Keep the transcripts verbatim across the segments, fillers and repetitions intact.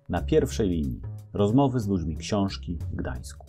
Na pierwszej linii. Rozmowy z ludźmi książki w Gdańsku.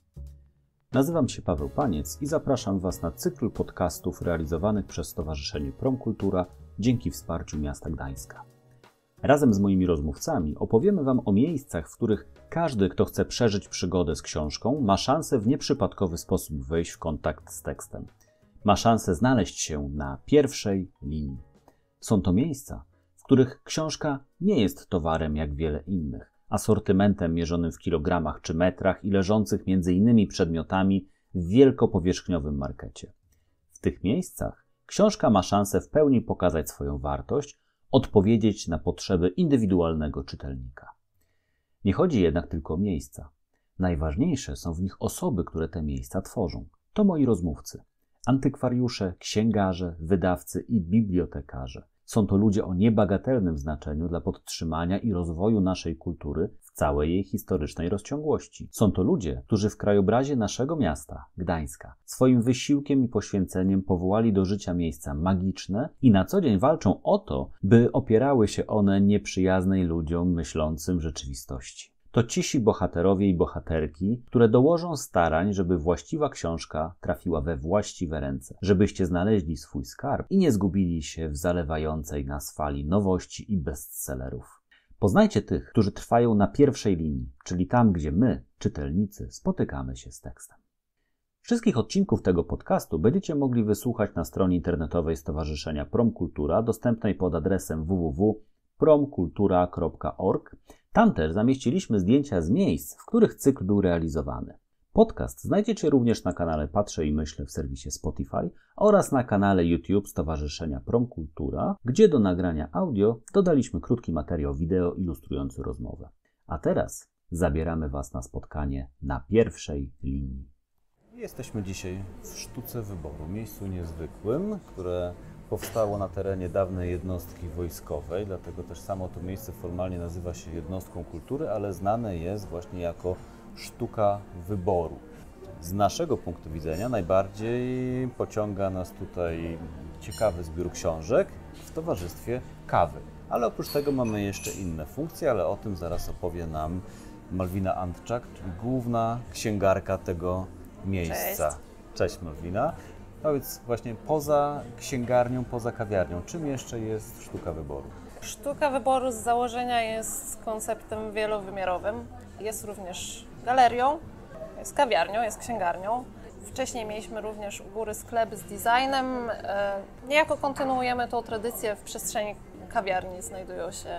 Nazywam się Paweł Paniec i zapraszam Was na cykl podcastów realizowanych przez Stowarzyszenie Promkultura dzięki wsparciu miasta Gdańska. Razem z moimi rozmówcami opowiemy Wam o miejscach, w których każdy, kto chce przeżyć przygodę z książką, ma szansę w nieprzypadkowy sposób wejść w kontakt z tekstem. Ma szansę znaleźć się na pierwszej linii. Są to miejsca, w których książka nie jest towarem jak wiele innych, asortymentem mierzonym w kilogramach czy metrach i leżących między innymi przedmiotami w wielkopowierzchniowym markecie. W tych miejscach książka ma szansę w pełni pokazać swoją wartość, odpowiedzieć na potrzeby indywidualnego czytelnika. Nie chodzi jednak tylko o miejsca. Najważniejsze są w nich osoby, które te miejsca tworzą. To moi rozmówcy. Antykwariusze, księgarze, wydawcy i bibliotekarze. Są to ludzie o niebagatelnym znaczeniu dla podtrzymania i rozwoju naszej kultury w całej jej historycznej rozciągłości. Są to ludzie, którzy w krajobrazie naszego miasta, Gdańska, swoim wysiłkiem i poświęceniem powołali do życia miejsca magiczne i na co dzień walczą o to, by opierały się one nieprzyjaznej ludziom myślącym rzeczywistości. To cisi bohaterowie i bohaterki, które dołożą starań, żeby właściwa książka trafiła we właściwe ręce, żebyście znaleźli swój skarb i nie zgubili się w zalewającej nas fali nowości i bestsellerów. Poznajcie tych, którzy trwają na pierwszej linii, czyli tam, gdzie my, czytelnicy, spotykamy się z tekstem. Wszystkich odcinków tego podcastu będziecie mogli wysłuchać na stronie internetowej Stowarzyszenia Promkultura, dostępnej pod adresem w w w kropka promkultura kropka org. Tam też zamieściliśmy zdjęcia z miejsc, w których cykl był realizowany. Podcast znajdziecie również na kanale Patrzę i Myślę w serwisie Spotify oraz na kanale YouTube Stowarzyszenia Promkultura, gdzie do nagrania audio dodaliśmy krótki materiał wideo ilustrujący rozmowę. A teraz zabieramy Was na spotkanie na pierwszej linii. Jesteśmy dzisiaj w Sztuce Wyboru, miejscu niezwykłym, które powstało na terenie dawnej jednostki wojskowej, dlatego też samo to miejsce formalnie nazywa się jednostką kultury, ale znane jest właśnie jako Sztuka Wyboru. Z naszego punktu widzenia najbardziej pociąga nas tutaj ciekawy zbiór książek w towarzystwie kawy. Ale oprócz tego mamy jeszcze inne funkcje, ale o tym zaraz opowie nam Malwina Antczak, czyli główna księgarka tego miejsca. Cześć, Cześć Malwina. Powiedz właśnie poza księgarnią, poza kawiarnią, czym jeszcze jest Sztuka Wyboru? Sztuka Wyboru z założenia jest konceptem wielowymiarowym. Jest również galerią, jest kawiarnią, jest księgarnią. Wcześniej mieliśmy również u góry sklep z designem. Niejako kontynuujemy tą tradycję. W przestrzeni kawiarni znajdują się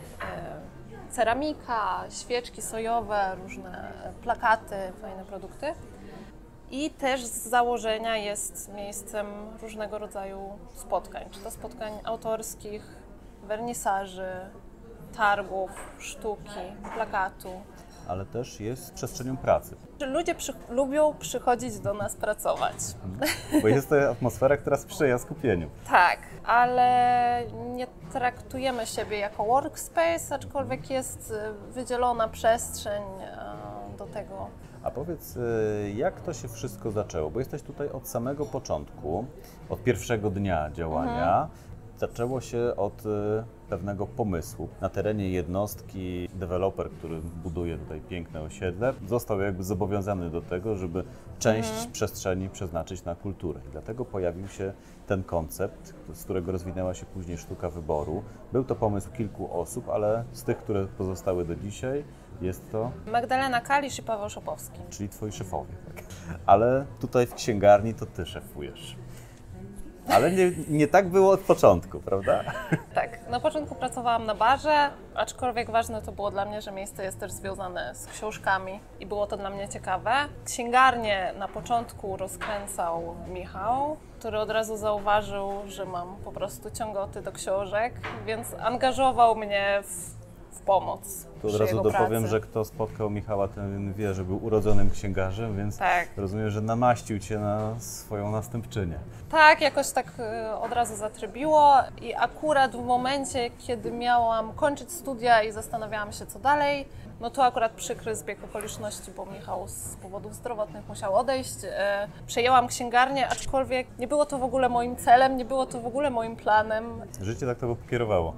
ceramika, świeczki sojowe, różne plakaty, fajne produkty. I też z założenia jest miejscem różnego rodzaju spotkań, czy to spotkań autorskich, wernisaży, targów, sztuki, plakatu. Ale też jest przestrzenią pracy. Ludzie przy, lubią przychodzić do nas pracować. Bo jest to atmosfera, która sprzyja skupieniu. Tak, ale nie traktujemy siebie jako workspace, aczkolwiek jest wydzielona przestrzeń do tego. A powiedz, jak to się wszystko zaczęło? Bo jesteś tutaj od samego początku, od pierwszego dnia działania. Mhm. Zaczęło się od pewnego pomysłu. Na terenie jednostki deweloper, który buduje tutaj piękne osiedle, został jakby zobowiązany do tego, żeby część mhm. przestrzeni przeznaczyć na kulturę. I dlatego pojawił się ten koncept, z którego rozwinęła się później Sztuka Wyboru. Był to pomysł kilku osób, ale z tych, które pozostały do dzisiaj, jest to Magdalena Kalisz i Paweł Szopowski. Czyli twoi szefowie. Tak. Ale tutaj w księgarni to ty szefujesz. Ale nie, nie tak było od początku, prawda? Tak, na początku pracowałam na barze, aczkolwiek ważne to było dla mnie, że miejsce jest też związane z książkami i było to dla mnie ciekawe. Księgarnię na początku rozkręcał Michał, który od razu zauważył, że mam po prostu ciągoty do książek, więc angażował mnie w w pomoc. To od razu dopowiem, że kto spotkał Michała, ten wie, że był urodzonym księgarzem, więc tak. Rozumiem, że namaścił cię na swoją następczynię. Tak, jakoś tak od razu zatrybiło i akurat w momencie, kiedy miałam kończyć studia i zastanawiałam się, co dalej, no to akurat przykry zbieg okoliczności, bo Michał z powodów zdrowotnych musiał odejść. Przejęłam księgarnię, aczkolwiek nie było to w ogóle moim celem, nie było to w ogóle moim planem. Życie tak to pokierowało.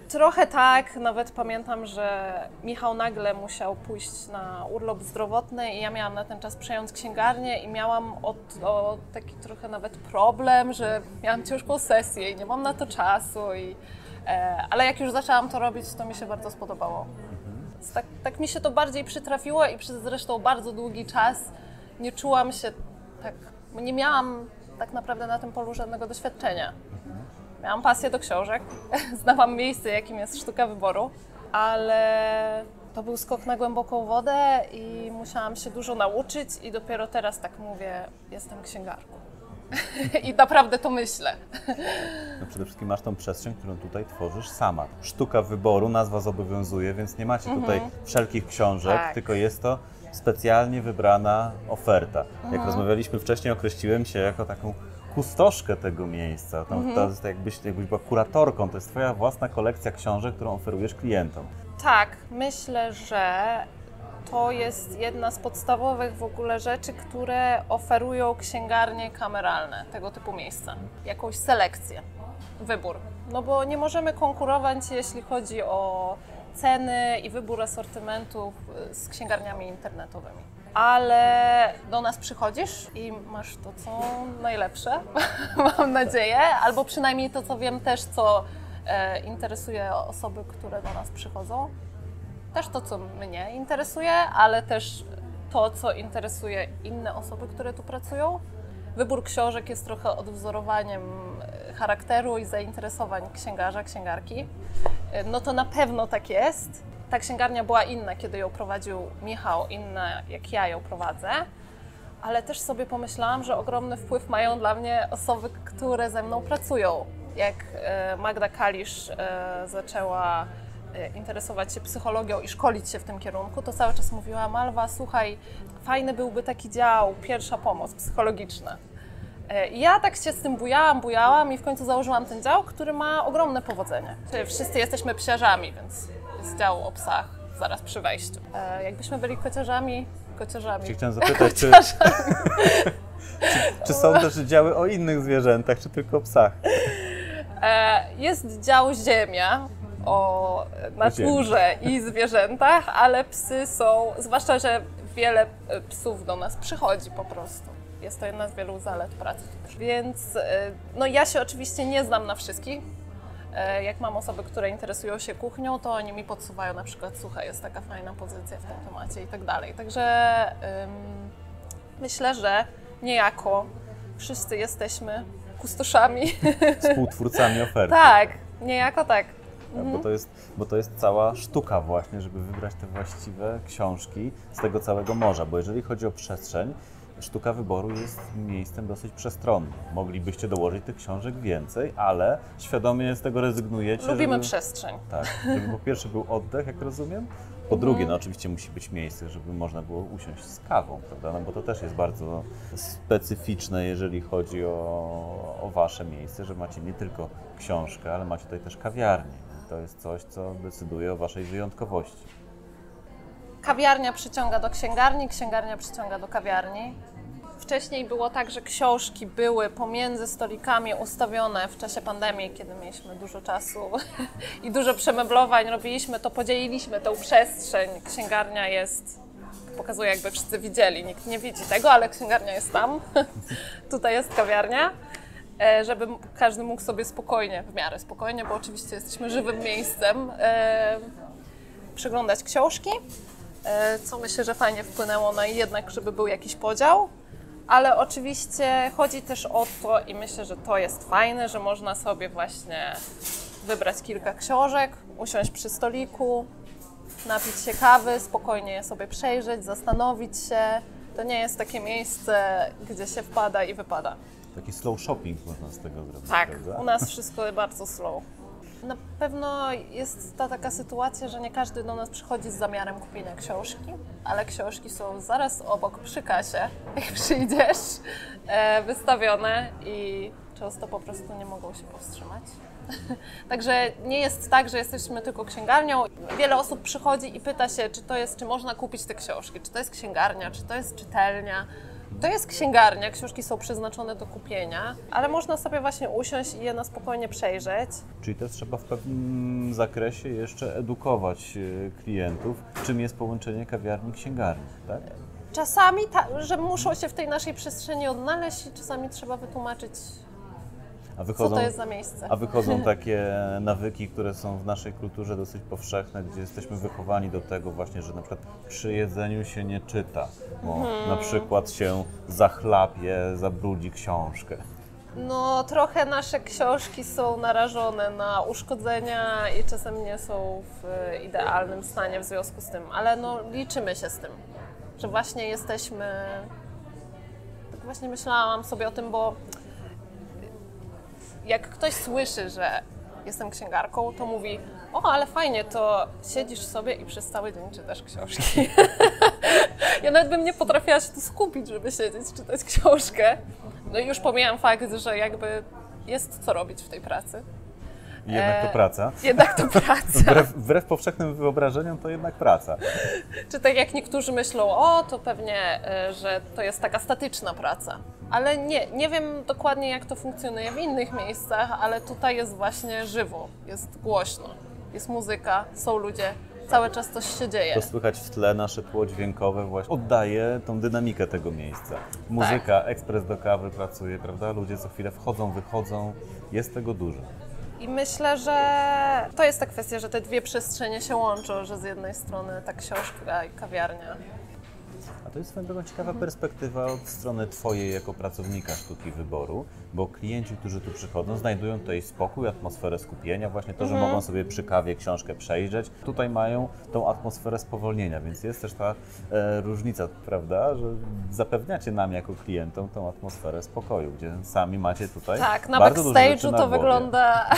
Trochę tak, nawet pamiętam, że Michał nagle musiał pójść na urlop zdrowotny i ja miałam na ten czas przejąć księgarnię i miałam o, o taki trochę nawet problem, że miałam ciężką sesję i nie mam na to czasu, i, e, ale jak już zaczęłam to robić, to mi się bardzo spodobało. Tak, tak mi się to bardziej przytrafiło i przez zresztą bardzo długi czas nie czułam się tak, nie miałam tak naprawdę na tym polu żadnego doświadczenia. Miałam pasję do książek, znałam miejsce, jakim jest sztuka wyboru, ale to był skok na głęboką wodę i musiałam się dużo nauczyć i dopiero teraz tak mówię, jestem księgarką. I naprawdę to myślę. No przede wszystkim masz tą przestrzeń, którą tutaj tworzysz sama. Sztuka wyboru, nazwa zobowiązuje, więc nie macie tutaj mhm. wszelkich książek, tak. tylko jest to specjalnie wybrana oferta. Mhm. Jak rozmawialiśmy wcześniej, określiłem się jako taką kustoszkę tego miejsca. To, mhm. to jest jakbyś, jakbyś była kuratorką, to jest twoja własna kolekcja książek, którą oferujesz klientom. Tak, myślę, że to jest jedna z podstawowych w ogóle rzeczy, które oferują księgarnie kameralne, tego typu miejsca. Jakąś selekcję, wybór. No bo nie możemy konkurować, jeśli chodzi o ceny i wybór asortymentów z księgarniami internetowymi. Ale do nas przychodzisz i masz to, co najlepsze, mam nadzieję, albo przynajmniej to, co wiem też, co e, interesuje osoby, które do nas przychodzą. Też to, co mnie interesuje, ale też to, co interesuje inne osoby, które tu pracują. Wybór książek jest trochę odwzorowaniem charakteru i zainteresowań księgarza, księgarki. No to na pewno tak jest. Ta księgarnia była inna, kiedy ją prowadził Michał, inna jak ja ją prowadzę, ale też sobie pomyślałam, że ogromny wpływ mają dla mnie osoby, które ze mną pracują. Jak Magda Kalisz zaczęła interesować się psychologią i szkolić się w tym kierunku, to cały czas mówiła: Malwa, słuchaj, fajny byłby taki dział, pierwsza pomoc psychologiczna. I ja tak się z tym bujałam, bujałam i w końcu założyłam ten dział, który ma ogromne powodzenie. Wszyscy jesteśmy psiarzami, więc jest dział o psach zaraz przy wejściu. Jakbyśmy byli kociarzami, kociarzami. Czy chciałem zapytać, czy, czy, czy są też działy o innych zwierzętach, czy tylko o psach? Jest dział ziemia, o naturze i zwierzętach, ale psy są, zwłaszcza, że wiele psów do nas przychodzi po prostu. Jest to jedna z wielu zalet pracy. Więc no ja się oczywiście nie znam na wszystkich. Jak mam osoby, które interesują się kuchnią, to oni mi podsuwają na przykład: słuchaj, jest taka fajna pozycja w tym temacie i tak dalej. Także ym, myślę, że niejako wszyscy jesteśmy kustoszami. Współtwórcami oferty. Tak, niejako tak. Mhm. Bo, to jest, bo to jest cała sztuka właśnie, żeby wybrać te właściwe książki z tego całego morza, bo jeżeli chodzi o przestrzeń, sztuka wyboru jest miejscem dosyć przestronnym. Moglibyście dołożyć tych książek więcej, ale świadomie z tego rezygnujecie. Lubimy żeby, przestrzeń. Tak, żeby po pierwsze był oddech, jak rozumiem, po mhm. drugie, no oczywiście musi być miejsce, żeby można było usiąść z kawą, prawda? No bo to też jest bardzo specyficzne, jeżeli chodzi o, o wasze miejsce, że macie nie tylko książkę, ale macie tutaj też kawiarnię. To jest coś, co decyduje o waszej wyjątkowości. Kawiarnia przyciąga do księgarni, księgarnia przyciąga do kawiarni. Wcześniej było tak, że książki były pomiędzy stolikami ustawione w czasie pandemii, kiedy mieliśmy dużo czasu i dużo przemeblowań robiliśmy, to podzieliliśmy tę przestrzeń. Księgarnia jest, pokazuję, jakby wszyscy widzieli, nikt nie widzi tego, ale księgarnia jest tam. Tutaj jest kawiarnia, żeby każdy mógł sobie spokojnie, w miarę spokojnie, bo oczywiście jesteśmy żywym miejscem, przeglądać książki, co myślę, że fajnie wpłynęło na jednak, żeby był jakiś podział. Ale oczywiście chodzi też o to i myślę, że to jest fajne, że można sobie właśnie wybrać kilka książek, usiąść przy stoliku, napić się kawy, spokojnie je sobie przejrzeć, zastanowić się. To nie jest takie miejsce, gdzie się wpada i wypada. Taki slow shopping można z tego zrobić. Tak, prawda? U nas wszystko bardzo slow. Na pewno jest ta taka sytuacja, że nie każdy do nas przychodzi z zamiarem kupienia książki, ale książki są zaraz obok przy kasie, jak przyjdziesz, e, wystawione i często po prostu nie mogą się powstrzymać. Także nie jest tak, że jesteśmy tylko księgarnią. Wiele osób przychodzi i pyta się, czy to jest, czy można kupić te książki, czy to jest księgarnia, czy to jest czytelnia. To jest księgarnia, książki są przeznaczone do kupienia, ale można sobie właśnie usiąść i je na spokojnie przejrzeć. Czyli też trzeba w pewnym zakresie jeszcze edukować klientów, czym jest połączenie kawiarni-księgarni, tak? Czasami, ta, że muszą się w tej naszej przestrzeni odnaleźć i czasami trzeba wytłumaczyć, A wychodzą, co to jest za miejsce. A wychodzą takie nawyki, które są w naszej kulturze dosyć powszechne, gdzie jesteśmy wychowani do tego właśnie, że na przykład przy jedzeniu się nie czyta, bo Mhm. na przykład się zachlapie, zabrudzi książkę. No, trochę nasze książki są narażone na uszkodzenia i czasem nie są w idealnym stanie w związku z tym, ale no, liczymy się z tym, że właśnie jesteśmy... Tak właśnie myślałam sobie o tym, bo jak ktoś słyszy, że jestem księgarką, to mówi: o, ale fajnie, to siedzisz sobie i przez cały dzień czytasz książki. Ja nawet bym nie potrafiła się tu skupić, żeby siedzieć, czytać książkę. No i już pomijam fakt, że jakby jest co robić w tej pracy. Jednak to praca. Jednak to praca. Wbrew, wbrew powszechnym wyobrażeniom to jednak praca. Czy tak jak niektórzy myślą, o, to pewnie, że to jest taka statyczna praca. Ale nie, nie wiem dokładnie, jak to funkcjonuje w innych miejscach, ale tutaj jest właśnie żywo, jest głośno, jest muzyka, są ludzie, cały czas coś się dzieje. To słychać w tle, nasze tło dźwiękowe właśnie oddaje tą dynamikę tego miejsca. Muzyka, tak. Ekspres do kawy pracuje, prawda? Ludzie co chwilę wchodzą, wychodzą, jest tego dużo. I myślę, że to jest ta kwestia, że te dwie przestrzenie się łączą, że z jednej strony ta książka i kawiarnia. A to jest swoją drogą ciekawa perspektywa od strony Twojej jako pracownika sztuki wyboru, bo klienci, którzy tu przychodzą, znajdują tutaj spokój, atmosferę skupienia, właśnie to, że Mhm. mogą sobie przy kawie książkę przejrzeć. Tutaj mają tą atmosferę spowolnienia, więc jest też ta e, różnica, prawda, że zapewniacie nam jako klientom tą atmosferę spokoju, gdzie sami macie tutaj Tak, na bardzo dużo rzeczy backstage'u na to głowie. wygląda...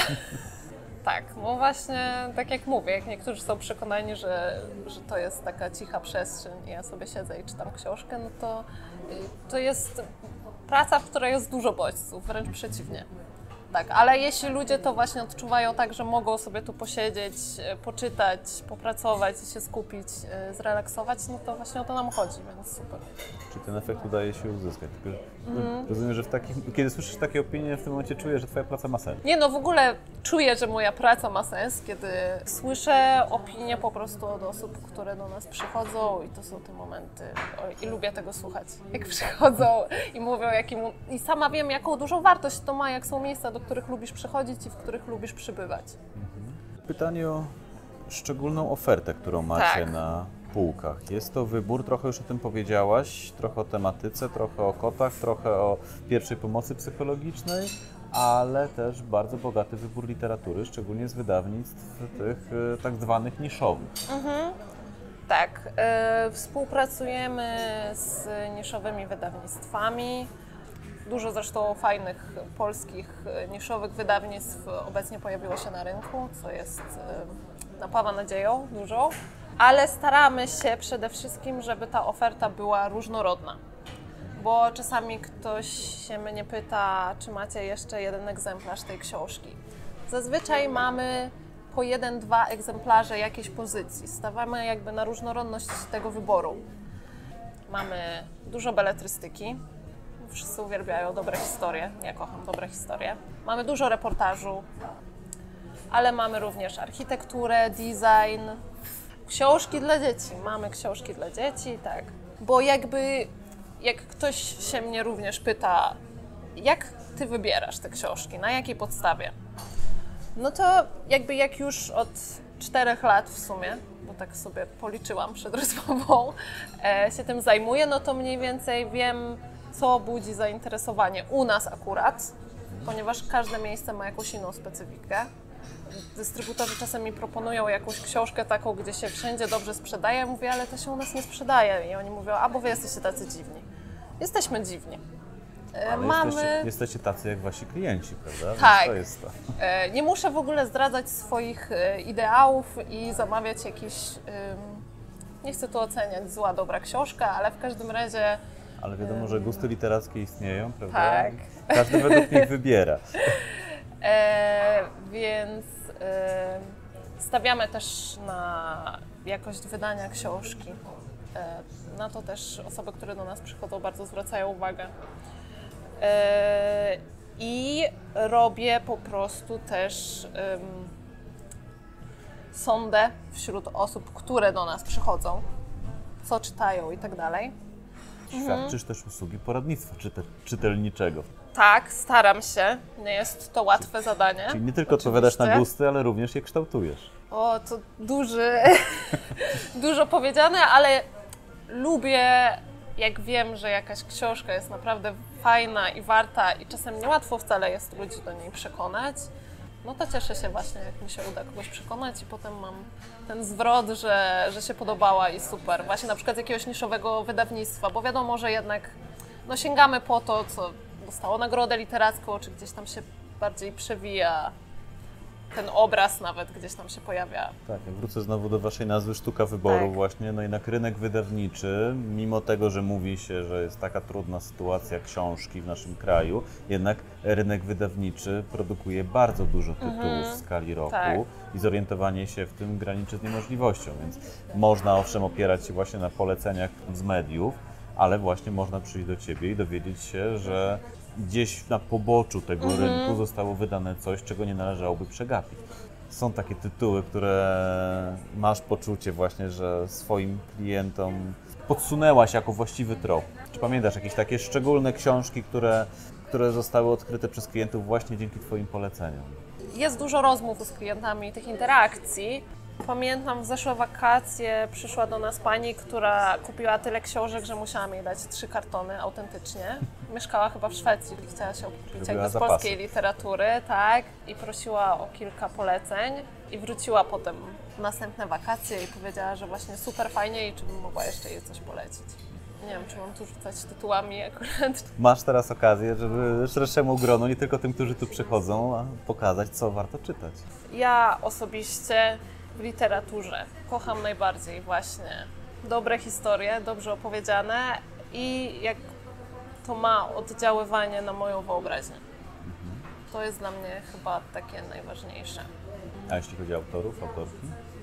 Tak, no właśnie, tak jak mówię, jak niektórzy są przekonani, że, że to jest taka cicha przestrzeń i ja sobie siedzę i czytam książkę, no to y, to jest praca, w której jest dużo bodźców, wręcz przeciwnie. Tak, ale jeśli ludzie to właśnie odczuwają tak, że mogą sobie tu posiedzieć, y, poczytać, popracować i się skupić, y, zrelaksować, no to właśnie o to nam chodzi, więc super. Czyli ten efekt udaje się uzyskać. Tylko, Mhm. Rozumiem, że w takich, kiedy słyszysz takie opinie, w tym momencie czujesz, że Twoja praca ma sens. Nie no, w ogóle czuję, że moja praca ma sens, kiedy słyszę opinie po prostu od osób, które do nas przychodzą i to są te momenty. O, i lubię tego słuchać. Jak przychodzą i mówią, jakim... I sama wiem, jaką dużą wartość to ma, jak są miejsca, do których lubisz przychodzić i w których lubisz przybywać. Pytanie o szczególną ofertę, którą macie Tak. na półkach. Jest to wybór, trochę już o tym powiedziałaś, trochę o tematyce, trochę o kotach, trochę o pierwszej pomocy psychologicznej, ale też bardzo bogaty wybór literatury, szczególnie z wydawnictw tych e, tak zwanych niszowych. Mhm. Tak, e, współpracujemy z niszowymi wydawnictwami. Dużo zresztą fajnych polskich e, niszowych wydawnictw obecnie pojawiło się na rynku, co jest e, napawa nadzieją dużą, ale staramy się przede wszystkim, żeby ta oferta była różnorodna. Bo czasami ktoś się mnie pyta, czy macie jeszcze jeden egzemplarz tej książki. Zazwyczaj mamy po jeden, dwa egzemplarze jakiejś pozycji. Stawiamy jakby na różnorodność tego wyboru. Mamy dużo beletrystyki. Wszyscy uwielbiają dobre historie. Ja kocham dobre historie. Mamy dużo reportażu, ale mamy również architekturę, design, książki dla dzieci. Mamy książki dla dzieci, tak. Bo jakby, jak ktoś się mnie również pyta, jak ty wybierasz te książki, na jakiej podstawie? No to jakby jak już od czterech lat w sumie, bo tak sobie policzyłam przed rozmową, e, się tym zajmuję, no to mniej więcej wiem, co budzi zainteresowanie u nas akurat, ponieważ każde miejsce ma jakąś inną specyfikę. Dystrybutorzy czasem mi proponują jakąś książkę taką, gdzie się wszędzie dobrze sprzedaje. Ja mówię, ale to się u nas nie sprzedaje. I oni mówią, a bo wy jesteście tacy dziwni. Jesteśmy dziwni. Ale Mamy... jesteście, jesteście tacy jak wasi klienci, prawda? Więc Tak. to jest to. Nie muszę w ogóle zdradzać swoich ideałów i zamawiać jakiś, nie chcę tu oceniać, zła, dobra książka, ale w każdym razie... Ale wiadomo, że gusty literackie istnieją, prawda? Tak. Każdy według nich wybiera. E, więc e, stawiamy też na jakość wydania książki. Na to też osoby, które do nas przychodzą, bardzo zwracają uwagę. I robię po prostu też um, sondę wśród osób, które do nas przychodzą, co czytają i tak dalej. Świadczysz mhm. też usługi poradnictwa czyte, czytelniczego. Tak, staram się. Nie jest to łatwe czyli, zadanie. Czyli nie tylko odpowiadasz na gusty, ale również je kształtujesz. O, to duży, dużo powiedziane, ale lubię, jak wiem, że jakaś książka jest naprawdę fajna i warta i czasem niełatwo wcale jest ludzi do niej przekonać, no to cieszę się właśnie, jak mi się uda kogoś przekonać i potem mam ten zwrot, że, że się podobała i super. Właśnie na przykład z jakiegoś niszowego wydawnictwa, bo wiadomo, że jednak no, sięgamy po to, co dostało nagrodę literacką, czy gdzieś tam się bardziej przewija ten obraz nawet gdzieś tam się pojawia. Tak, ja wrócę znowu do waszej nazwy Sztuka Wyboru tak. właśnie, no jednak rynek wydawniczy, mimo tego, że mówi się, że jest taka trudna sytuacja książki w naszym kraju, jednak rynek wydawniczy produkuje bardzo dużo tytułów mhm. w skali roku tak. i zorientowanie się w tym graniczy z niemożliwością, więc można owszem opierać się właśnie na poleceniach z mediów, ale właśnie można przyjść do ciebie i dowiedzieć się, że gdzieś na poboczu tego mm-hmm. rynku zostało wydane coś, czego nie należałoby przegapić. Są takie tytuły, które masz poczucie właśnie, że swoim klientom podsunęłaś jako właściwy trop. Czy pamiętasz jakieś takie szczególne książki, które, które zostały odkryte przez klientów właśnie dzięki twoim poleceniom? Jest dużo rozmów z klientami, tych interakcji. Pamiętam, w zeszłe wakacje przyszła do nas pani, która kupiła tyle książek, że musiałam jej dać trzy kartony autentycznie. Mieszkała chyba w Szwecji i chciała się okupić jakby z polskiej literatury, tak, i prosiła o kilka poleceń i wróciła potem w następne wakacje i powiedziała, że właśnie super fajnie i czy bym mogła jeszcze jej coś polecić. Nie wiem, czy mam tu rzucać tytułami akurat. Masz teraz okazję, żeby szerszemu gronu, nie tylko tym, którzy tu przychodzą, a pokazać, co warto czytać. Ja osobiście w literaturze kocham najbardziej właśnie dobre historie, dobrze opowiedziane i jak to ma oddziaływanie na moją wyobraźnię. To jest dla mnie chyba takie najważniejsze. A jeśli chodzi o autorów, autorki?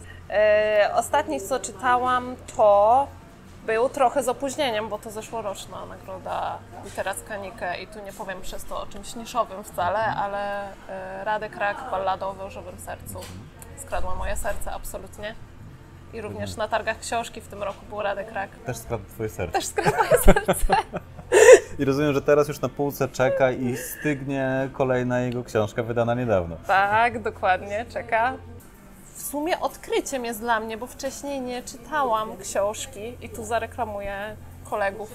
E, ostatni, co czytałam, to był trochę z opóźnieniem, bo to zeszłoroczna nagroda literacka Nike i tu nie powiem przez to o czymś niszowym wcale, ale e, Radek Rak, Ballada o wężowym sercu. Skradła moje serce, absolutnie. I również na targach książki w tym roku był Radek Rak. Też skradł twoje serce. Też skradł moje serce. I rozumiem, że teraz już na półce czeka i stygnie kolejna jego książka wydana niedawno. Tak, dokładnie, czeka. W sumie odkryciem jest dla mnie, bo wcześniej nie czytałam książki i tu zareklamuję kolegów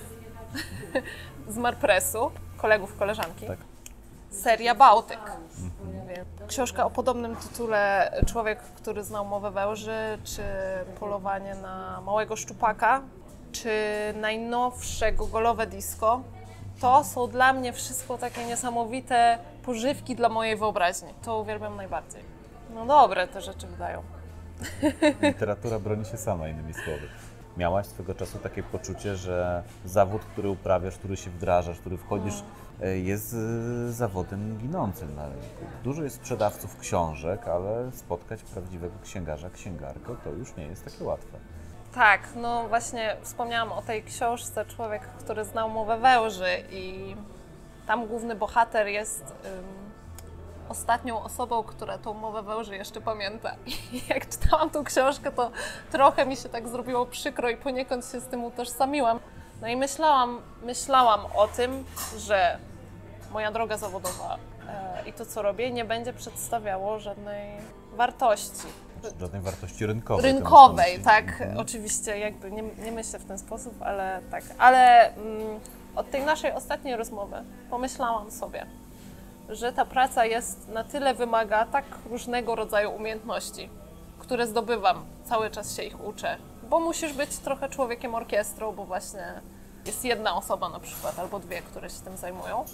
z Marpressu, kolegów, koleżanki. Tak. Seria Bałtyk. Mhm. Książka o podobnym tytule Człowiek, który znał mowę węży, czy Polowanie na małego szczupaka, czy najnowsze gogolowe disco. To są dla mnie wszystko takie niesamowite pożywki dla mojej wyobraźni. To uwielbiam najbardziej. No dobre te rzeczy wydają. Literatura broni się sama, innymi słowy. Miałaś swego czasu takie poczucie, że zawód, który uprawiasz, który się wdrażasz, który wchodzisz, mm. jest zawodem ginącym na rynku. Dużo jest sprzedawców książek, ale spotkać prawdziwego księgarza, księgarkę to już nie jest takie łatwe. Tak, no właśnie wspomniałam o tej książce Człowiek, który znał mowę węży i tam główny bohater jest um, ostatnią osobą, która tą mowę węży jeszcze pamięta. I jak czytałam tą książkę, to trochę mi się tak zrobiło przykro i poniekąd się z tym utożsamiłam. No i myślałam, myślałam o tym, że moja droga zawodowa e, i to, co robię, nie będzie przedstawiało żadnej wartości. Żadnej wartości rynkowej. Rynkowej, tak. Mhm. Oczywiście jakby nie, nie myślę w ten sposób, ale tak. Ale mm, od tej naszej ostatniej rozmowy pomyślałam sobie, że ta praca jest na tyle wymaga tak różnego rodzaju umiejętności, które zdobywam, cały czas się ich uczę, bo musisz być trochę człowiekiem orkiestrą, bo właśnie jest jedna osoba na przykład, albo dwie, które się tym zajmują,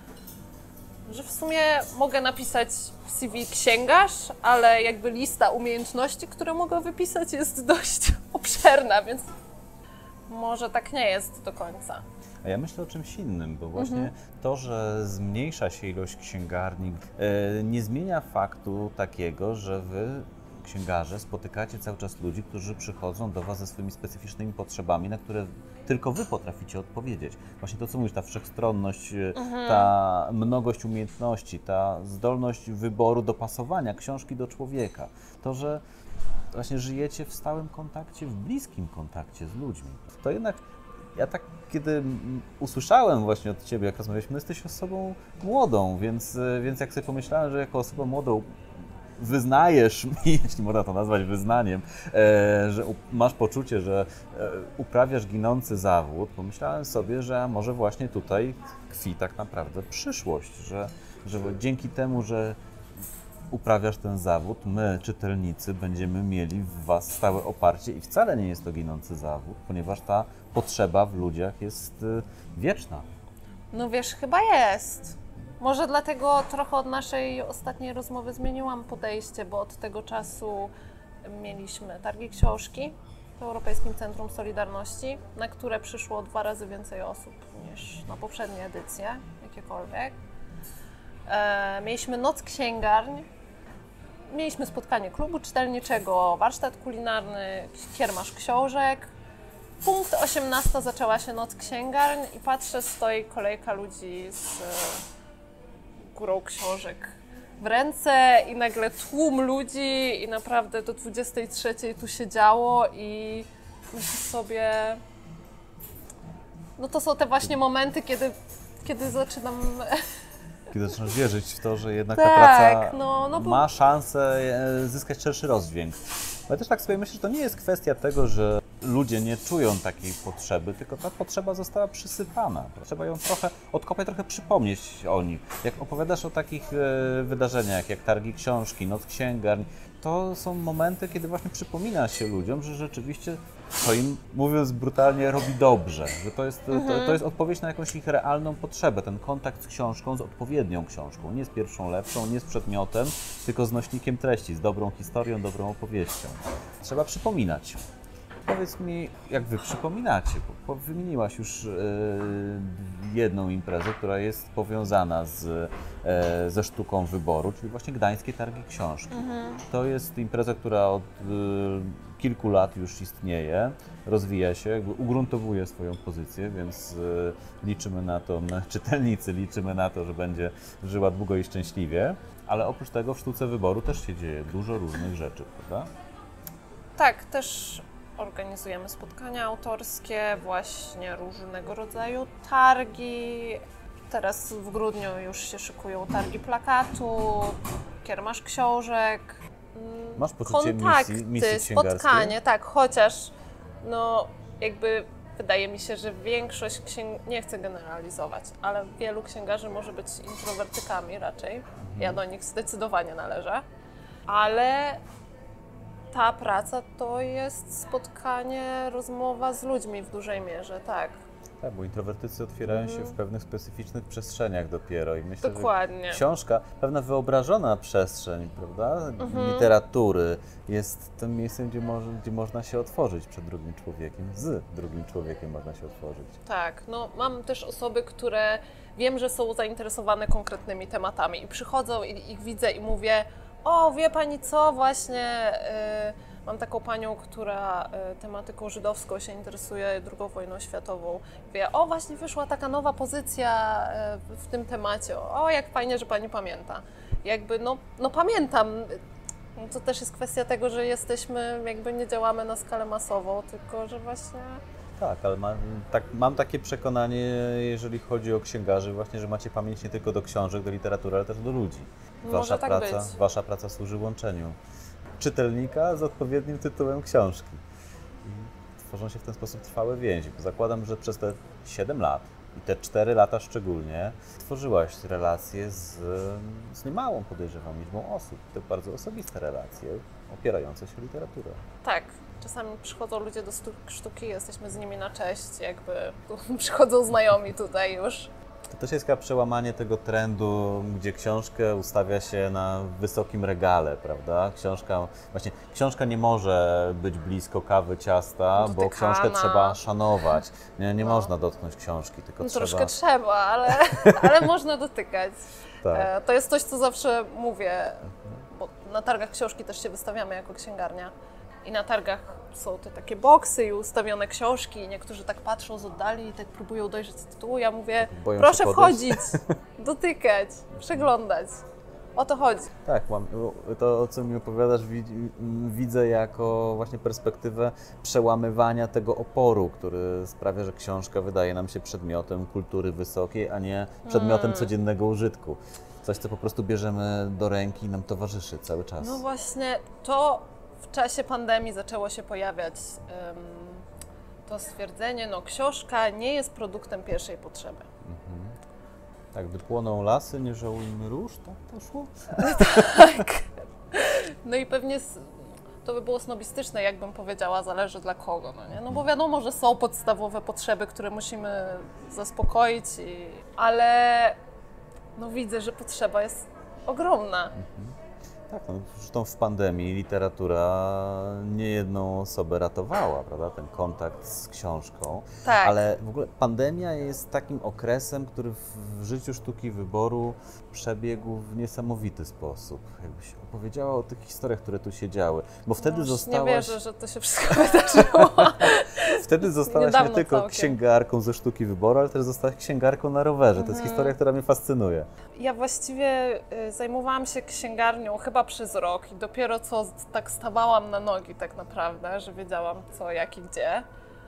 że w sumie mogę napisać w C V księgarz, ale jakby lista umiejętności, które mogę wypisać, jest dość obszerna, więc może tak nie jest do końca. A ja myślę o czymś innym, bo właśnie mhm. to, że zmniejsza się ilość księgarni, nie zmienia faktu takiego, że wy księgarze, spotykacie cały czas ludzi, którzy przychodzą do Was ze swoimi specyficznymi potrzebami, na które tylko Wy potraficie odpowiedzieć. Właśnie to, co mówisz, ta wszechstronność, mhm. ta mnogość umiejętności, ta zdolność wyboru, dopasowania książki do człowieka. To, że właśnie żyjecie w stałym kontakcie, w bliskim kontakcie z ludźmi. To jednak ja tak, kiedy usłyszałem właśnie od Ciebie, jak rozmawialiśmy, jesteś osobą młodą, więc, więc jak sobie pomyślałem, że jako osoba młodą wyznajesz mi, jeśli można to nazwać wyznaniem, e, że masz poczucie, że e, uprawiasz ginący zawód, pomyślałem sobie, że może właśnie tutaj tkwi tak naprawdę przyszłość, że, że dzięki temu, że uprawiasz ten zawód, my, czytelnicy, będziemy mieli w Was stałe oparcie i wcale nie jest to ginący zawód, ponieważ ta potrzeba w ludziach jest y, wieczna. No wiesz, chyba jest. Może dlatego trochę od naszej ostatniej rozmowy zmieniłam podejście, bo od tego czasu mieliśmy targi książki w Europejskim Centrum Solidarności, na które przyszło dwa razy więcej osób niż na poprzednie edycje, jakiekolwiek. E, mieliśmy Noc Księgarń, mieliśmy spotkanie klubu czytelniczego, warsztat kulinarny, kiermasz książek. Punkt osiemnasta zaczęła się Noc Księgarń i patrzę, stoi kolejka ludzi z górą książek w ręce i nagle tłum ludzi i naprawdę do dwudziestej trzeciej tu się działo i myślę sobie, no to są te właśnie momenty, kiedy, kiedy zaczynam... Kiedy zaczynasz wierzyć w to, że jednak tak, ta praca no, no bo... ma szansę zyskać szerszy rozdźwięk. Ale też tak sobie myślę, że to nie jest kwestia tego, że ludzie nie czują takiej potrzeby, tylko ta potrzeba została przysypana. Trzeba ją trochę odkopać, trochę przypomnieć o nich. Jak opowiadasz o takich e, wydarzeniach, jak targi książki, Noc Księgarń, to są momenty, kiedy właśnie przypomina się ludziom, że rzeczywiście to im, mówiąc brutalnie, robi dobrze, że to jest, mhm. to, to jest odpowiedź na jakąś ich realną potrzebę, ten kontakt z książką, z odpowiednią książką, nie z pierwszą lepszą, nie z przedmiotem, tylko z nośnikiem treści, z dobrą historią, dobrą opowieścią. Trzeba przypominać. Powiedz mi, jak Wy przypominacie, bo wymieniłaś już e, jedną imprezę, która jest powiązana z, e, ze sztuką wyboru, czyli właśnie Gdańskie Targi Książki. Mhm. To jest impreza, która od e, kilku lat już istnieje, rozwija się, jakby ugruntowuje swoją pozycję, więc e, liczymy na to, my, czytelnicy liczymy na to, że będzie żyła długo i szczęśliwie, ale oprócz tego w sztuce wyboru też się dzieje dużo różnych rzeczy, prawda? Tak, też organizujemy spotkania autorskie, właśnie różnego rodzaju targi. Teraz w grudniu już się szykują targi plakatu, kiermasz książek, Masz poczucie kontakty, misji, misji spotkanie, tak, chociaż no jakby wydaje mi się, że większość księg... nie chcę generalizować, ale wielu księgarzy może być introwertykami raczej. Mhm. Ja do nich zdecydowanie należę, ale ta praca to jest spotkanie, rozmowa z ludźmi w dużej mierze, tak. Tak, bo introwertycy otwierają mm. się w pewnych specyficznych przestrzeniach dopiero i myślę, Dokładnie. że książka, pewna wyobrażona przestrzeń, prawda, mm-hmm. literatury jest tym miejscem, gdzie, może, gdzie można się otworzyć przed drugim człowiekiem, z drugim człowiekiem można się otworzyć. Tak, no mam też osoby, które wiem, że są zainteresowane konkretnymi tematami i przychodzą i ich widzę i mówię: o, wie Pani co, właśnie y, mam taką panią, która y, tematyką żydowską się interesuje, drugą wojną światową. Wie, o, właśnie wyszła taka nowa pozycja y, w tym temacie, o, jak fajnie, że Pani pamięta. Jakby, no, no pamiętam, to też jest kwestia tego, że jesteśmy, jakby nie działamy na skalę masową, tylko że właśnie... Tak, ale ma, tak, mam takie przekonanie, jeżeli chodzi o księgarzy, właśnie, że macie pamięć nie tylko do książek, do literatury, ale też do ludzi. Wasza, Może tak praca, być. wasza praca służy łączeniu czytelnika z odpowiednim tytułem książki. I tworzą się w ten sposób trwałe więzi. Zakładam, że przez te siedem lat i te cztery lata szczególnie tworzyłaś relacje z, z niemałą, podejrzewam, liczbą osób. To bardzo osobiste relacje, opierające się o literaturę. Tak. Czasami przychodzą ludzie do sztuki, jesteśmy z nimi na cześć, jakby przychodzą znajomi tutaj już. To też jest chyba przełamanie tego trendu, gdzie książkę ustawia się na wysokim regale, prawda? Książka, właśnie, książka nie może być blisko kawy, ciasta, Dotykana. bo książkę trzeba szanować. Nie, nie no. można dotknąć książki, tylko no, trzeba... Troszkę trzeba, ale, ale można dotykać. Tak. To jest coś, co zawsze mówię, bo na targach książki też się wystawiamy jako księgarnia. I na targach są te takie boksy i ustawione książki. I niektórzy tak patrzą z oddali i tak próbują dojrzeć z tytułu. Ja mówię, Boją proszę się podejść. wchodzić, dotykać, przeglądać. O to chodzi. Tak, mam, to o czym mi opowiadasz widzę jako właśnie perspektywę przełamywania tego oporu, który sprawia, że książka wydaje nam się przedmiotem kultury wysokiej, a nie przedmiotem Hmm. codziennego użytku. Coś, co po prostu bierzemy do ręki i nam towarzyszy cały czas. No właśnie, to w czasie pandemii zaczęło się pojawiać um, to stwierdzenie, no książka nie jest produktem pierwszej potrzeby. Mhm. Tak, gdy płoną lasy, nie żałujmy róż, tak poszło? Tak. No i pewnie s- to by było snobistyczne, jakbym powiedziała, zależy dla kogo, no nie? No bo wiadomo, że są podstawowe potrzeby, które musimy zaspokoić, i... ale no widzę, że potrzeba jest ogromna. Tak, no, zresztą w pandemii literatura niejedną osobę ratowała, prawda? Ten kontakt z książką. Tak. Ale w ogóle pandemia jest takim okresem, który w, w życiu sztuki wyboru przebiegł w niesamowity sposób. Jakbyś opowiedziała o tych historiach, które tu się działy. Bo wtedy No już zostałaś, nie wierzę, że to się wszystko wydarzyło. wtedy zostałaś nie Niedawno tylko całkiem. księgarką ze sztuki wyboru, ale też zostałaś księgarką na rowerze. To jest Mhm. historia, która mnie fascynuje. Ja właściwie y, zajmowałam się księgarnią chyba przez rok i dopiero co tak stawałam na nogi tak naprawdę, że wiedziałam co, jak i gdzie.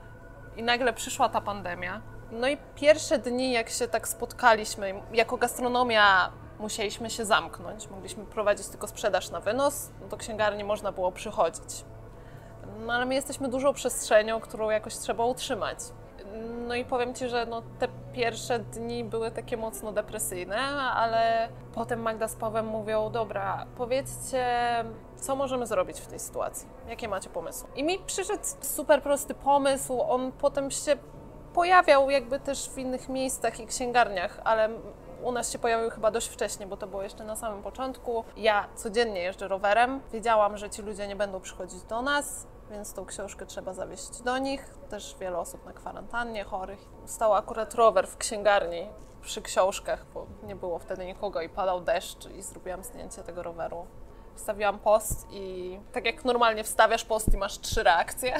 I nagle przyszła ta pandemia. No i pierwsze dni, jak się tak spotkaliśmy, jako gastronomia musieliśmy się zamknąć, mogliśmy prowadzić tylko sprzedaż na wynos, do księgarni można było przychodzić. No ale my jesteśmy dużą przestrzenią, którą jakoś trzeba utrzymać. No i powiem Ci, że no, te pierwsze dni były takie mocno depresyjne, ale potem Magda z Pawłem mówią, dobra, powiedzcie, co możemy zrobić w tej sytuacji? Jakie macie pomysły? I mi przyszedł super prosty pomysł, on potem się pojawiał jakby też w innych miejscach i księgarniach, ale u nas się pojawił chyba dość wcześnie, bo to było jeszcze na samym początku. Ja codziennie jeżdżę rowerem, wiedziałam, że ci ludzie nie będą przychodzić do nas, więc tą książkę trzeba zawieźć do nich. Też wiele osób na kwarantannie, chorych. Stał akurat rower w księgarni przy książkach, bo nie było wtedy nikogo i padał deszcz i zrobiłam zdjęcie tego roweru. Wstawiłam post i tak jak normalnie wstawiasz post i masz trzy reakcje,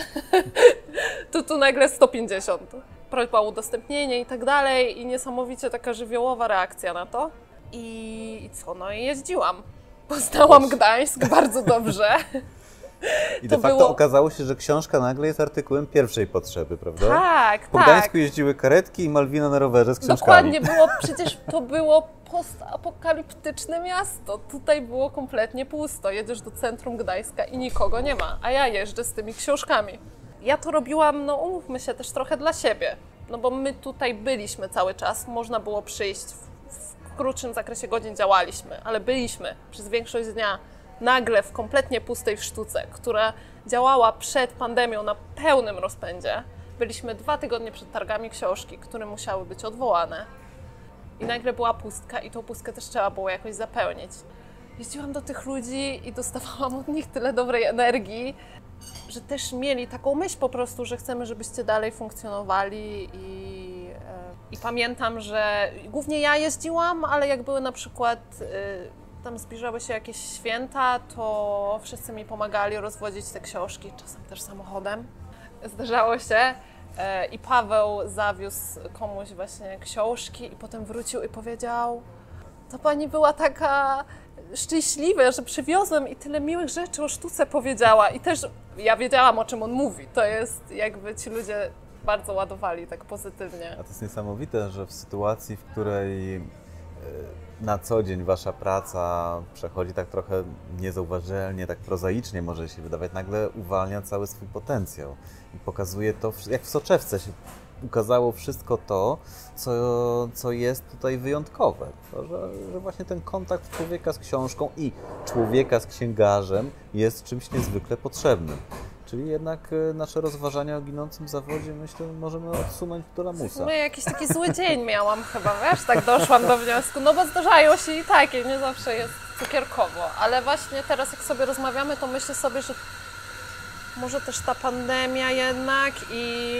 to tu nagle sto pięćdziesiąt. Prośba o udostępnienie i tak dalej i niesamowicie taka żywiołowa reakcja na to. I, i co? No i jeździłam. Poznałam Gdańsk bardzo dobrze. I To de facto było- okazało się, że książka nagle jest artykułem pierwszej potrzeby, prawda? Tak, Po tak. Gdańsku jeździły karetki i Malwina na rowerze z książkami. Dokładnie było, przecież to było postapokaliptyczne miasto. Tutaj było kompletnie pusto. Jedziesz do centrum Gdańska i nikogo nie ma, a ja jeżdżę z tymi książkami. Ja to robiłam, no umówmy się, też trochę dla siebie. No bo my tutaj byliśmy cały czas, można było przyjść, w, w krótszym zakresie godzin działaliśmy, ale byliśmy przez większość dnia nagle w kompletnie pustej sztuce, która działała przed pandemią na pełnym rozpędzie. Byliśmy dwa tygodnie przed targami książki, które musiały być odwołane. I nagle była pustka i tą pustkę też trzeba było jakoś zapełnić. Jeździłam do tych ludzi i dostawałam od nich tyle dobrej energii, że też mieli taką myśl po prostu, że chcemy, żebyście dalej funkcjonowali i, e, i pamiętam, że głównie ja jeździłam, ale jak były na przykład e, tam zbliżały się jakieś święta, to wszyscy mi pomagali rozwozić te książki, czasem też samochodem. Zdarzało się. I Paweł zawiózł komuś właśnie książki i potem wrócił i powiedział, to pani była taka szczęśliwa, że przywiozłem i tyle miłych rzeczy o sztuce powiedziała. I też ja wiedziałam, o czym on mówi. To jest jakby ci ludzie bardzo ładowali tak pozytywnie. A to jest niesamowite, że w sytuacji, w której e, na co dzień wasza praca przechodzi tak trochę niezauważalnie, tak prozaicznie może się wydawać, nagle uwalnia cały swój potencjał i pokazuje to, jak w soczewce się ukazało wszystko to, co, co jest tutaj wyjątkowe. To, że, że właśnie ten kontakt człowieka z książką i człowieka z księgarzem jest czymś niezwykle potrzebnym. Czyli jednak nasze rozważania o ginącym zawodzie, myślę, możemy odsunąć do lamusa. No jakiś taki zły dzień miałam chyba, wiesz, tak doszłam do wniosku, no bo zdarzają się i takie, nie zawsze jest cukierkowo, ale właśnie teraz jak sobie rozmawiamy, to myślę sobie, że może też ta pandemia jednak i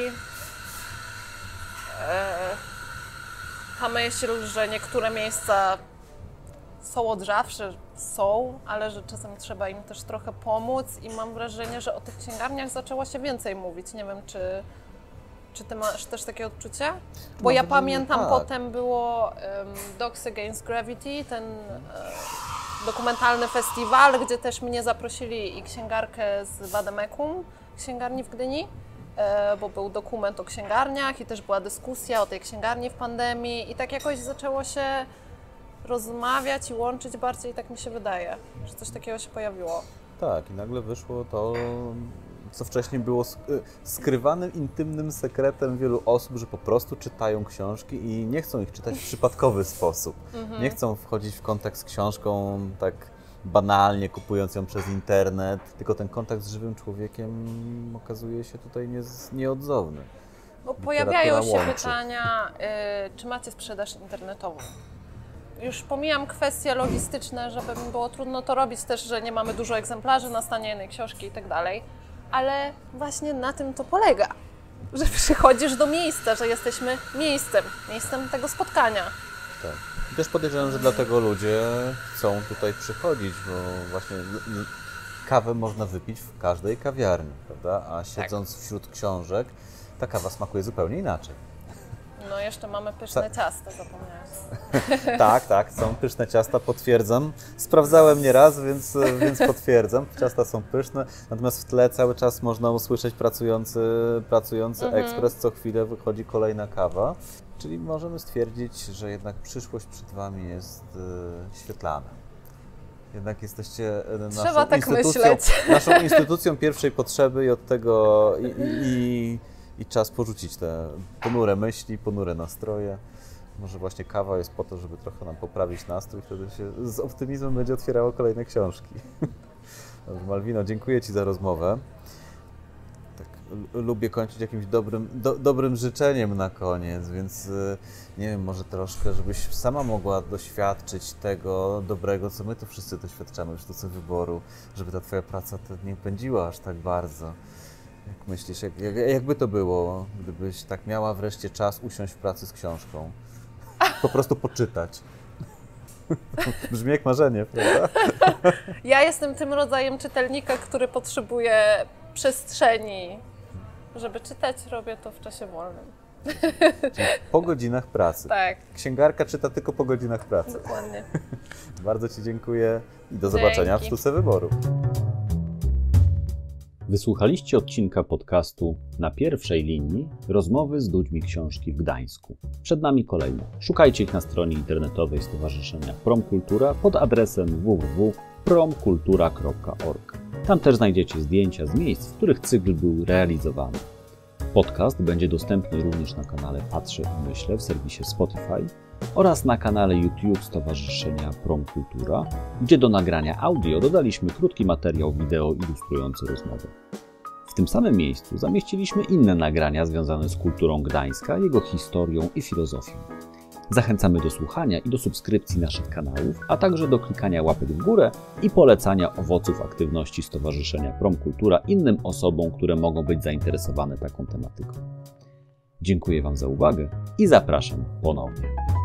e, ta myśl, że niektóre miejsca są od zawsze są, ale że czasem trzeba im też trochę pomóc i mam wrażenie, że o tych księgarniach zaczęło się więcej mówić. Nie wiem, czy, czy ty masz też takie odczucie? Bo Mam ja wrażenie, pamiętam, tak. potem było um, Dogs Against Gravity, ten e, dokumentalny festiwal, gdzie też mnie zaprosili i księgarkę z Vademekum, księgarni w Gdyni, e, bo był dokument o księgarniach i też była dyskusja o tej księgarni w pandemii i tak jakoś zaczęło się rozmawiać i łączyć bardziej, tak mi się wydaje, że coś takiego się pojawiło. Tak, i nagle wyszło to, co wcześniej było skrywanym, intymnym sekretem wielu osób, że po prostu czytają książki i nie chcą ich czytać w przypadkowy sposób. Mm-hmm. Nie chcą wchodzić w kontakt z książką tak banalnie, kupując ją przez internet, tylko ten kontakt z żywym człowiekiem okazuje się tutaj nie, nieodzowny. Bo pojawiają się łączy. pytania, y, czy macie sprzedaż internetową? Już pomijam kwestie logistyczne, żeby mi było trudno to robić też, że nie mamy dużo egzemplarzy na stanie jednej książki i tak dalej, ale właśnie na tym to polega, że przychodzisz do miejsca, że jesteśmy miejscem, miejscem tego spotkania. Tak. I też podejrzewam, że dlatego ludzie chcą tutaj przychodzić, bo właśnie kawę można wypić w każdej kawiarni, prawda? A siedząc tak. wśród książek, ta kawa smakuje zupełnie inaczej. No jeszcze mamy pyszne ciasta, zapomniałeś. Tak, tak, są pyszne ciasta, potwierdzam. Sprawdzałem nieraz, więc, więc potwierdzam. Ciasta są pyszne, natomiast w tle cały czas można usłyszeć pracujący, pracujący mhm. ekspres, co chwilę wychodzi kolejna kawa. Czyli możemy stwierdzić, że jednak przyszłość przed Wami jest y, świetlana. Jednak jesteście naszą Trzeba tak instytucją, myśleć. naszą instytucją pierwszej potrzeby i od tego i, i, i, i czas porzucić te ponure myśli, ponure nastroje. Może właśnie kawa jest po to, żeby trochę nam poprawić nastrój, wtedy się z optymizmem będzie otwierało kolejne książki. Dobrze, Malwino, dziękuję Ci za rozmowę. Tak, lubię kończyć jakimś dobrym, do, dobrym życzeniem na koniec, więc nie wiem, może troszkę, żebyś sama mogła doświadczyć tego dobrego, co my tu wszyscy doświadczamy w sztuce wyboru, żeby ta Twoja praca nie pędziła aż tak bardzo. Jak myślisz, jak, jak, jakby to było, gdybyś tak miała wreszcie czas usiąść w pracy z książką? Po prostu poczytać. Brzmi jak marzenie, prawda? Ja jestem tym rodzajem czytelnika, który potrzebuje przestrzeni. Żeby czytać, robię to w czasie wolnym. Czyli po godzinach pracy. Tak. Księgarka czyta tylko po godzinach pracy. Dokładnie. Bardzo Ci dziękuję i do zobaczenia Dzięki. w Sztuce Wyboru. Wysłuchaliście odcinka podcastu Na pierwszej linii rozmowy z ludźmi książki w Gdańsku. Przed nami kolejne. Szukajcie ich na stronie internetowej Stowarzyszenia Promkultura pod adresem w w w kropka promkultura kropka org. Tam też znajdziecie zdjęcia z miejsc, w których cykl był realizowany. Podcast będzie dostępny również na kanale Patrzę i Myślę w serwisie Spotify oraz na kanale YouTube Stowarzyszenia Promkultura, gdzie do nagrania audio dodaliśmy krótki materiał wideo ilustrujący rozmowę. W tym samym miejscu zamieściliśmy inne nagrania związane z kulturą Gdańska, jego historią i filozofią. Zachęcamy do słuchania i do subskrypcji naszych kanałów, a także do klikania łapek w górę i polecania owoców aktywności Stowarzyszenia Promkultura innym osobom, które mogą być zainteresowane taką tematyką. Dziękuję Wam za uwagę i zapraszam ponownie.